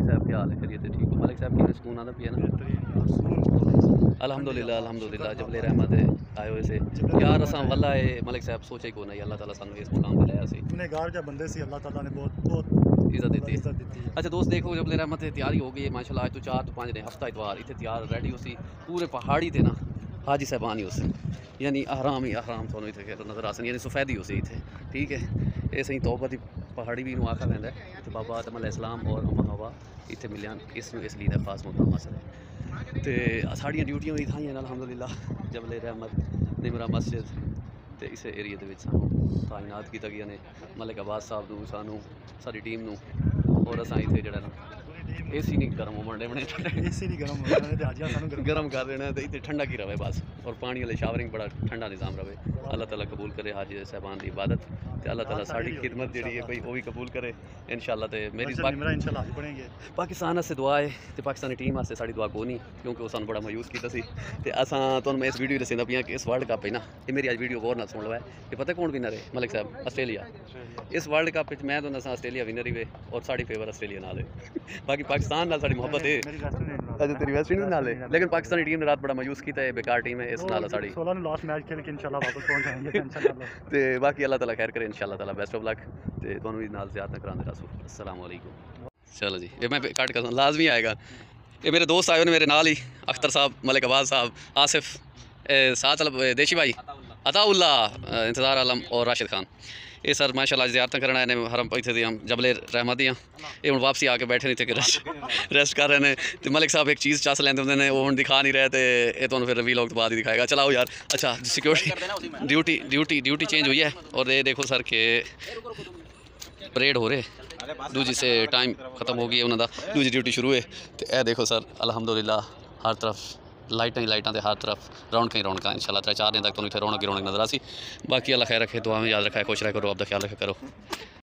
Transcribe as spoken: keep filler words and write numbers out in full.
साहब क्या हाल है? खैरियत है? ठीक हो? मलिक साहब की सुकून आना पिया ना? अल्हम्दुलिल्लाह अल्हम्दुलिल्लाह जबले रहमत है आए हुए से यार असा वल्ला है मलिक साहब सोचे को नहीं अल्लाह ताला सानू इस मुकाम पे लाया सी गुनहगार जो बंदे सी अल्लाह ताला ने बहुत बहुत इज्जत देती है। इज्जत दी है। अच्छा दोस्त देखो जबले रहमत है तैयारी हो गई है माशाल्लाह। आज तो चार तो पाँच दिन हफ्ता इतवार इतने तैयार रेडी हो सी पूरे पहाड़ी थे ना हाजी साहबान ही उस यानी आराम ही आराम थोड़ा इतने नजर आसन यानी सफेदी हो सी इतने ठीक है। ये सही तौबा दी पहाड़ी भी इनू आखा पैंदा है तो बाबा आदम अलैहिस्सलाम और अम्मा हवा इतने मिलियान इसनू इसलिए दा खास मुकाम हासिल है। तो साड़ियाँ ड्यूटियां भी थाई अलहमदुलिल्लाह जबले रहमत निमरा मस्जिद तो इस एरिए के ताइनात किया गया ने मलिक अब्बास साहब नू सानू सारी टीम नू और असा इतने जरा ए सी नहीं गर्म होवन दे ए सी नहीं गर्म होना ते हाजिया सानू गर्म गर्म कर देना तो इतने ठंडा की रहे बस और पानी वाले शावरिंग बड़ा ठंडा निज़ाम रहे। अल्लाह ताला कबूल करे हाजी साहबान की इबादत तो अल्लाह ताला साड़ी खिदमत जी है कोई वो भी कबूल करे इंशाल्लाह। तो मेरी इंशाल्लाह बनेंगे पाकिस्तान से दुआ है तो पाकिस्तानी टीम वास्ते साड़ी दुआ कोई नहीं क्योंकि वो सानू बड़ा मायूस किया सी तो असा तुहानू मैं इस वीडियो दसदा पिया कि इस वर्ल्ड कप है ना ये मेरी अज वीडियो गौर ना सुन लो है कि पता कौन विनर है मलिक साहब ऑस्ट्रेलिया। इस वर्ल्ड कप मैं तो दसा ऑस्ट्रेलिया विनर ही वे और साड़ी फेवर ऑस्ट्रेलिया नाल है बाकी पाकिस्तान नाल साड़ी मोहब्बत है। अच्छा तेरी वेस्ट इंडीज नाल है लेकिन पाकिस्तानी टीम ने रात बड़ा मायूस किया है बेकार टीम है इस नाल साड़ी सोलह नु लास्ट मैच खेल के इंशाल्लाह वापस पहुंच जाएंगे इंशाल्लाह। ते बाकी अल्लाह ताला खैर करे इंशाल्लाह ताला बेस्ट ऑफ लक ते तुहानू भी नाल ज़्यादा करांदे रसो। अस्सलाम वालेकुम। चलो जी ये मैं कट कर लाजमी आएगा ये मेरे दोस्त आए मेरे नाल ही अख्तर साहब मलिक अब्बास साहब आसिफ साथ देशी भाई अताउल्ला इंतज़ार आलम और राशिद खान ये सर माशाल्लाह ज़ियारत करना है हरम इतने हम जबले रहमत दियाँ ये हम वापसी आके बैठे नहीं थे कि रेस्ट रेस्ट कर रहे हैं तो मलिक साहब एक चीज़ चस लेंदे होंदे ने वो हम दिखा नहीं रहे थे ये तो फिर वी लोग तो बाद ही दिखाएगा। चलाओ यार अच्छा security duty duty duty change हुई है और ये देखो सर के परेड हो रहे दूजी से टाइम ख़त्म हो गई है उन्होंने दूजी ड्यूटी शुरू है तो यह देखो सर अल्हम्दुलिल्लाह हर तरफ लाइटा ही लाइटा हर तरफ रौनक ही रौनक इंशाल्लाह त्रै चार दिन तक तो इतने रौनक ही रौनक नजर आ सी। बाकी अल्लाह खैर रखे तो हमें याद रखा है खुश रह करो आपका ख्याल रखा करो।